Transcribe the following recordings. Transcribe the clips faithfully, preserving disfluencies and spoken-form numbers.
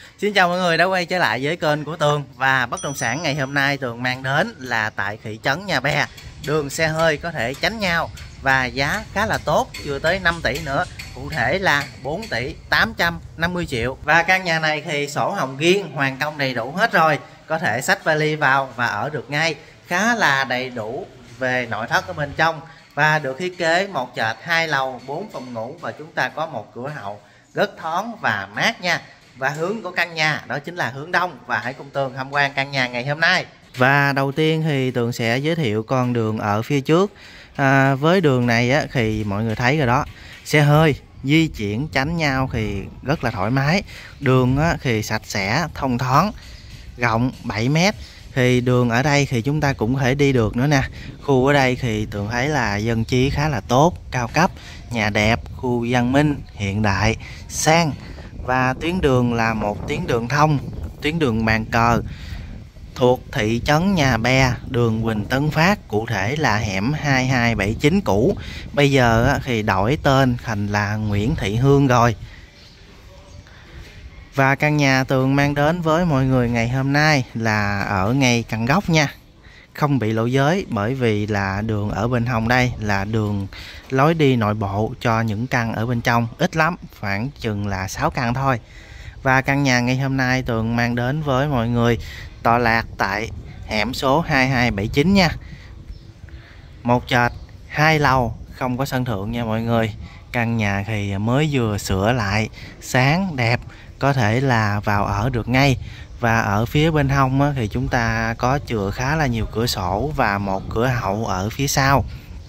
Xin chào mọi người đã quay trở lại với kênh của Tường. Và bất động sản ngày hôm nay Tường mang đến là tại thị trấn Nhà Bè. Đường xe hơi có thể tránh nhau và giá khá là tốt, chưa tới năm tỷ nữa, cụ thể là bốn tỷ tám trăm năm mươi triệu. Và căn nhà này thì sổ hồng riêng, hoàn công đầy đủ hết rồi, có thể xách vali vào và ở được ngay, khá là đầy đủ về nội thất ở bên trong. Và được thiết kế một trệt hai lầu bốn phòng ngủ, và chúng ta có một cửa hậu rất thoáng và mát nha. Và hướng của căn nhà đó chính là hướng đông. Và hãy cùng Tường tham quan căn nhà ngày hôm nay. Và đầu tiên thì Tường sẽ giới thiệu con đường ở phía trước. à, Với đường này á, thì mọi người thấy rồi đó, xe hơi di chuyển tránh nhau thì rất là thoải mái. Đường á, thì sạch sẽ, thông thoáng, rộng bảy mét. Thì đường ở đây thì chúng ta cũng có thể đi được nữa nè. Khu ở đây thì Tường thấy là dân trí khá là tốt, cao cấp, nhà đẹp, khu văn minh, hiện đại, sang. Và tuyến đường là một tuyến đường thông, tuyến đường bàn cờ, thuộc thị trấn Nhà Bè, đường Huỳnh Tấn Phát, cụ thể là hẻm hai hai bảy chín cũ. Bây giờ thì đổi tên thành là Nguyễn Thị Hương rồi. Và căn nhà Tường mang đến với mọi người ngày hôm nay là ở ngay căn góc nha, không bị lộ giới, bởi vì là đường ở bên hông đây là đường lối đi nội bộ cho những căn ở bên trong, ít lắm, khoảng chừng là sáu căn thôi. Và căn nhà ngày hôm nay Tường mang đến với mọi người tọa lạc tại hẻm số hai hai bảy chín nha. Một trệt hai lầu, không có sân thượng nha mọi người. Căn nhà thì mới vừa sửa lại, sáng đẹp, có thể là vào ở được ngay. Và ở phía bên hông á, thì chúng ta có chừa khá là nhiều cửa sổ và một cửa hậu ở phía sau.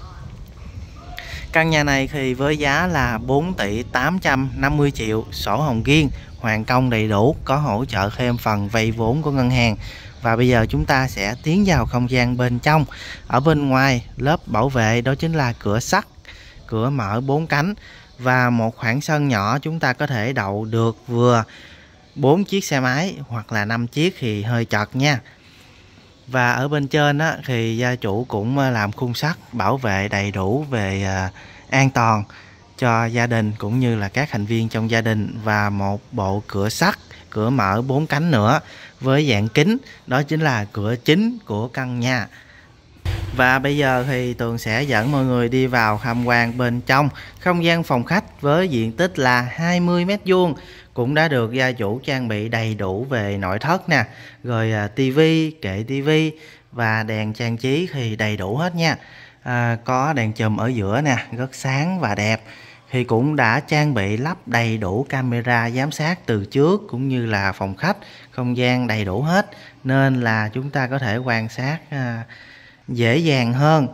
Căn nhà này thì với giá là bốn tỷ tám trăm năm mươi triệu, sổ hồng riêng, hoàn công đầy đủ, có hỗ trợ thêm phần vay vốn của ngân hàng. Và bây giờ chúng ta sẽ tiến vào không gian bên trong. Ở bên ngoài lớp bảo vệ đó chính là cửa sắt, cửa mở bốn cánh, và một khoảng sân nhỏ chúng ta có thể đậu được vừa bốn chiếc xe máy hoặc là năm chiếc thì hơi chật nha. Và ở bên trên á, thì gia chủ cũng làm khung sắt bảo vệ đầy đủ về à, an toàn cho gia đình cũng như là các thành viên trong gia đình. Và một bộ cửa sắt, cửa mở bốn cánh nữa với dạng kính, đó chính là cửa chính của căn nhà. Và bây giờ thì Tường sẽ dẫn mọi người đi vào tham quan bên trong. Không gian phòng khách với diện tích là hai mươi mét vuông cũng đã được gia chủ trang bị đầy đủ về nội thất nè, rồi à, tivi, kệ tivi và đèn trang trí thì đầy đủ hết nha. à, Có đèn chùm ở giữa nè, rất sáng và đẹp. Thì cũng đã trang bị lắp đầy đủ camera giám sát từ trước cũng như là phòng khách, không gian đầy đủ hết, nên là chúng ta có thể quan sát à, dễ dàng hơn.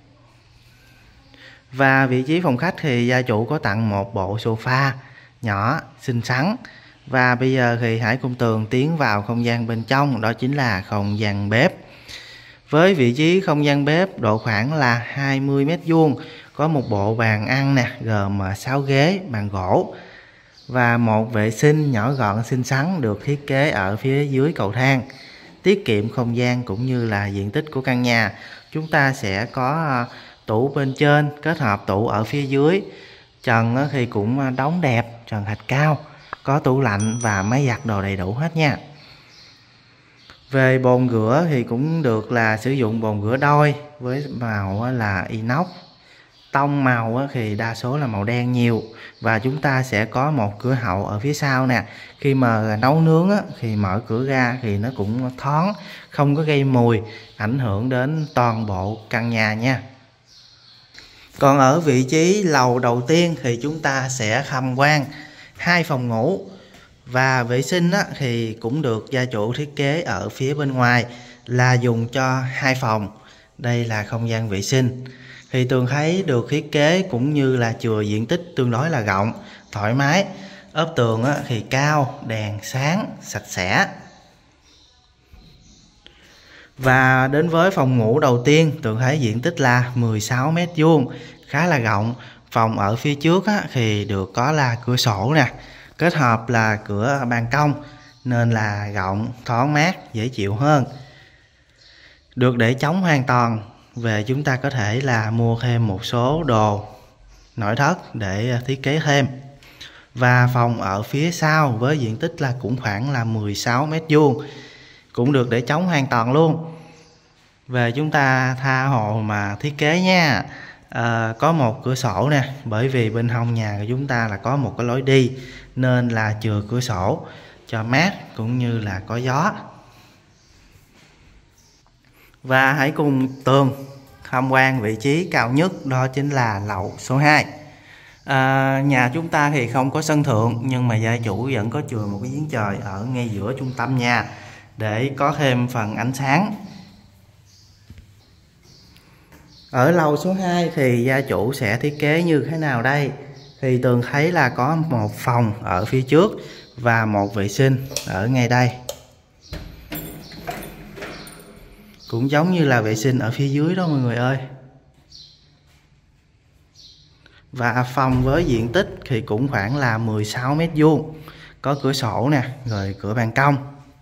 Và vị trí phòng khách thì gia chủ có tặng một bộ sofa nhỏ xinh xắn. Và bây giờ thì hãy cùng Tường tiến vào không gian bên trong, đó chính là không gian bếp. Với vị trí không gian bếp độ khoảng là hai mươi mét vuông, có một bộ bàn ăn nè, gồm sáu ghế bàn gỗ và một vệ sinh nhỏ gọn xinh xắn được thiết kế ở phía dưới cầu thang, tiết kiệm không gian cũng như là diện tích của căn nhà. Chúng ta sẽ có tủ bên trên kết hợp tủ ở phía dưới. Trần thì cũng đóng đẹp, trần thạch cao, có tủ lạnh và máy giặt đồ đầy đủ hết nha. Về bồn rửa thì cũng được là sử dụng bồn rửa đôi với màu là inox. Tông màu thì đa số là màu đen nhiều. Và chúng ta sẽ có một cửa hậu ở phía sau nè. Khi mà nấu nướng thì mở cửa ra thì nó cũng thoáng, không có gây mùi ảnh hưởng đến toàn bộ căn nhà nha. Còn ở vị trí lầu đầu tiên thì chúng ta sẽ tham quan hai phòng ngủ. Và vệ sinh á, thì cũng được gia chủ thiết kế ở phía bên ngoài là dùng cho hai phòng. Đây là không gian vệ sinh. Thì Tường thấy được thiết kế cũng như là chừa diện tích tương đối là rộng, thoải mái. Ốp tường á, thì cao, đèn sáng, sạch sẽ. Và đến với phòng ngủ đầu tiên, Tường thấy diện tích là mười sáu mét vuông, khá là rộng. Phòng ở phía trước á, thì được có là cửa sổ nè, kết hợp là cửa ban công, nên là rộng, thoáng mát, dễ chịu hơn. Được để trống hoàn toàn. Về chúng ta có thể là mua thêm một số đồ nội thất để thiết kế thêm. Và phòng ở phía sau với diện tích là cũng khoảng là mười sáu mét vuông, cũng được để trống hoàn toàn luôn. Về chúng ta tha hồ mà thiết kế nha. À, có một cửa sổ nè, bởi vì bên hông nhà của chúng ta là có một cái lối đi nên là chừa cửa sổ cho mát cũng như là có gió. Và hãy cùng Tường tham quan vị trí cao nhất, đó chính là lầu số hai. À, nhà chúng ta thì không có sân thượng, nhưng mà gia chủ vẫn có chừa một cái giếng trời ở ngay giữa trung tâm nhà để có thêm phần ánh sáng. Ở lầu số hai thì gia chủ sẽ thiết kế như thế nào đây? Thì Tường thấy là có một phòng ở phía trước và một vệ sinh ở ngay đây, cũng giống như là vệ sinh ở phía dưới đó mọi người ơi. Và phòng với diện tích thì cũng khoảng là mười sáu mét vuông, có cửa sổ nè, rồi cửa ban công.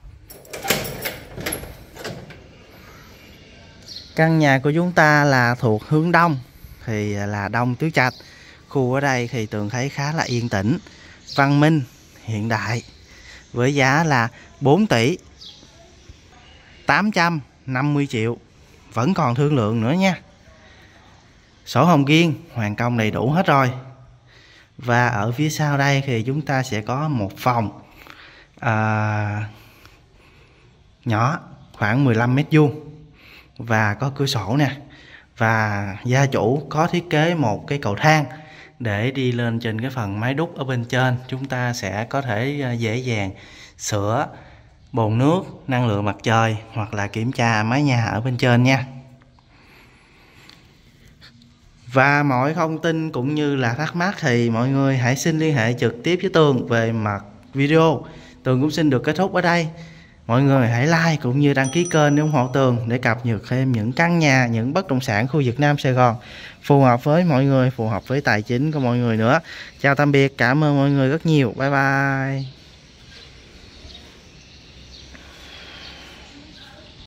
Căn nhà của chúng ta là thuộc hướng đông, thì là Đông Tứ Trạch. Khu ở đây thì Tường thấy khá là yên tĩnh, văn minh, hiện đại, với giá là bốn tỷ tám trăm năm mươi triệu, vẫn còn thương lượng nữa nha. Sổ hồng riêng, hoàn công đầy đủ hết rồi. Và ở phía sau đây thì chúng ta sẽ có một phòng à, nhỏ khoảng mười lăm mét vuông và có cửa sổ nè. Và gia chủ có thiết kế một cái cầu thang để đi lên trên cái phần mái đúc ở bên trên. Chúng ta sẽ có thể dễ dàng sửa bồn nước, năng lượng mặt trời hoặc là kiểm tra mái nhà ở bên trên nha. Và mọi thông tin cũng như là thắc mắc thì mọi người hãy xin liên hệ trực tiếp với Tường về mặt video. Tường cũng xin được kết thúc ở đây. Mọi người hãy like cũng như đăng ký kênh để ủng hộ Tường để cập nhật thêm những căn nhà, những bất động sản khu vực Nam Sài Gòn phù hợp với mọi người, phù hợp với tài chính của mọi người nữa. Chào tạm biệt, cảm ơn mọi người rất nhiều. Bye bye.